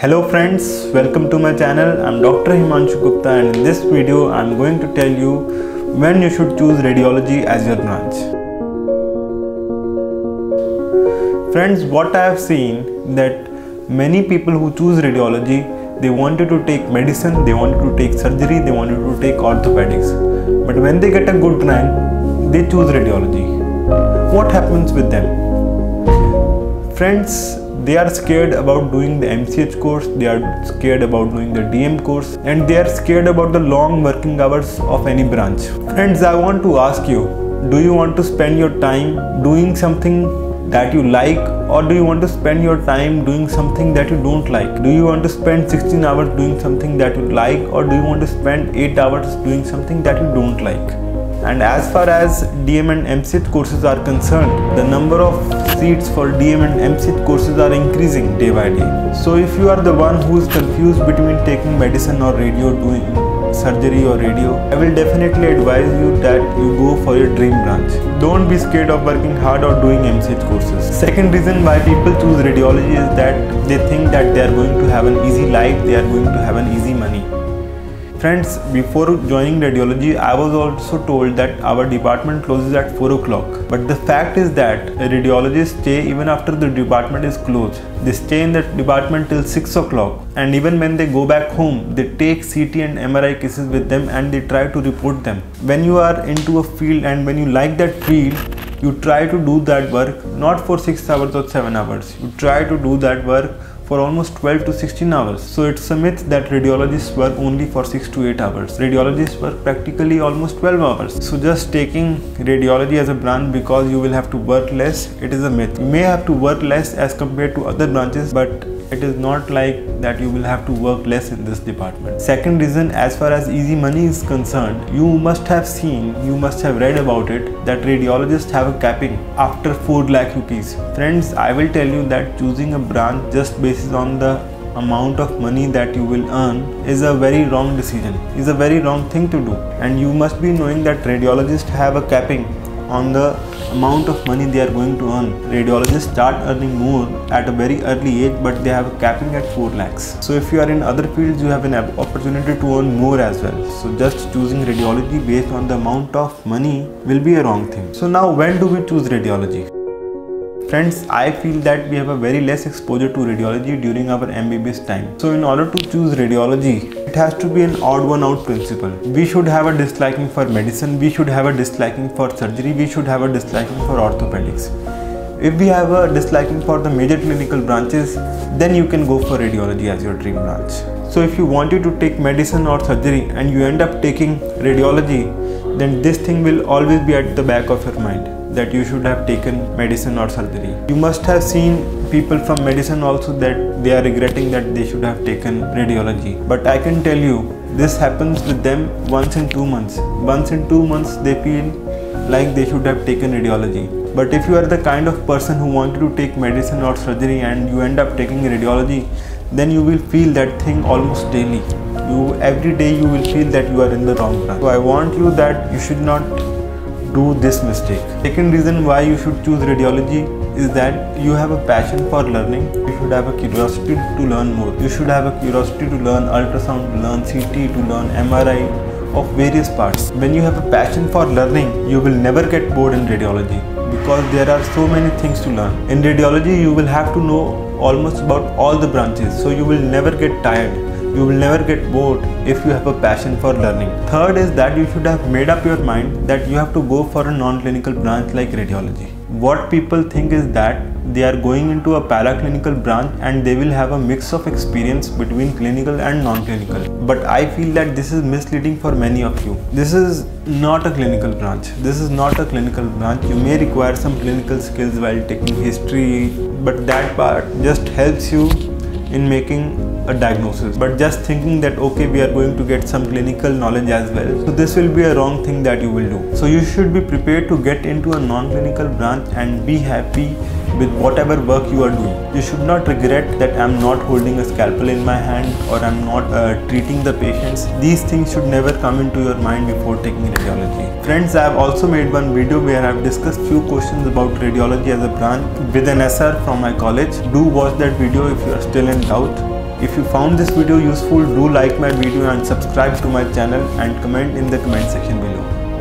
Hello friends, welcome to my channel. I'm Dr. Himanshu Gupta, and in this video I'm going to tell you when you should choose radiology as your branch. Friends, what I have seen that many people who choose radiology, they wanted to take medicine, they wanted to take surgery, they wanted to take orthopedics. But when they get a good rank, they choose radiology. What happens with them? Friends, they are scared about doing the MCH course, they are scared about doing the DM course, and they are scared about the long working hours of any branch. Friends, I want to ask you, do you want to spend your time doing something that you like, or do you want to spend your time doing something that you don't like? Do you want to spend 16 hours doing something that you like, or do you want to spend 8 hours doing something that you don't like? And as far as DM and MCH courses are concerned, the number of seats for DM and MCH courses are increasing day by day. So if you are the one who is confused between taking medicine or radio, doing surgery or radio, I will definitely advise you that you go for your dream branch. Don't be scared of working hard or doing MCH courses. Second reason why people choose radiology is that they think that they are going to have an easy life, they are going to have an easy money. Friends, before joining radiology, I was also told that our department closes at 4 o'clock. But the fact is that radiologists stay even after the department is closed. They stay in the department till 6 o'clock. And even when they go back home, they take CT and MRI cases with them and they try to report them. When you are into a field and when you like that field, you try to do that work not for 6 hours or 7 hours. You try to do that work for almost 12 to 16 hours. So it's a myth that radiologists work only for 6 to 8 hours. Radiologists work practically almost 12 hours. So just taking radiology as a branch because you will have to work less, it is a myth. You may have to work less as compared to other branches, but it is not like that you will have to work less in this department. Second reason, as far as easy money is concerned, you must have seen, you must have read about it, that radiologists have a capping after 4 lakh rupees. Friends, I will tell you that choosing a branch just based on the amount of money that you will earn is a very wrong decision, is a very wrong thing to do. And you must be knowing that radiologists have a capping on the amount of money they are going to earn. Radiologists start earning more at a very early age, but they have a capping at 4 lakhs. So if you are in other fields, you have an opportunity to earn more as well. So just choosing radiology based on the amount of money will be a wrong thing. So now when do we choose radiology? Friends, I feel that we have a very less exposure to radiology during our MBBS time. So in order to choose radiology, it has to be an odd one out principle. We should have a disliking for medicine, we should have a disliking for surgery, we should have a disliking for orthopedics. If we have a disliking for the major clinical branches, then you can go for radiology as your dream branch. So if you wanted to take medicine or surgery and you end up taking radiology, then this thing will always be at the back of your mind, that you should have taken medicine or surgery. You must have seen people from medicine also that they are regretting that they should have taken radiology. But I can tell you, this happens with them once in 2 months. Once in 2 months they feel like they should have taken radiology. But if you are the kind of person who wanted to take medicine or surgery and you end up taking radiology, then you will feel that thing almost daily. Every day you will feel that you are in the wrong branch. So I want you that you should not do this mistake. Second reason why you should choose radiology is that you have a passion for learning. You should have a curiosity to learn more. You should have a curiosity to learn ultrasound, to learn CT, to learn MRI of various parts. When you have a passion for learning, you will never get bored in radiology because there are so many things to learn. In radiology, you will have to know almost about all the branches, so you will never get tired. You will never get bored if you have a passion for learning. Third is that you should have made up your mind that you have to go for a non-clinical branch like radiology. What people think is that they are going into a paraclinical branch and they will have a mix of experience between clinical and non-clinical. But I feel that this is misleading for many of you. This is not a clinical branch. This is not a clinical branch. You may require some clinical skills while taking history, but that part just helps you in making a diagnosis. But just thinking that okay, we are going to get some clinical knowledge as well, so this will be a wrong thing that you will do. So you should be prepared to get into a non-clinical branch and be happy with whatever work you are doing. You should not regret that I'm not holding a scalpel in my hand or I'm not treating the patients. These things should never come into your mind before taking radiology. Friends, I have also made one video where I have discussed few questions about radiology as a branch with an SR from my college. Do watch that video if you are still in doubt. If you found this video useful, do like my video and subscribe to my channel and comment in the comment section below.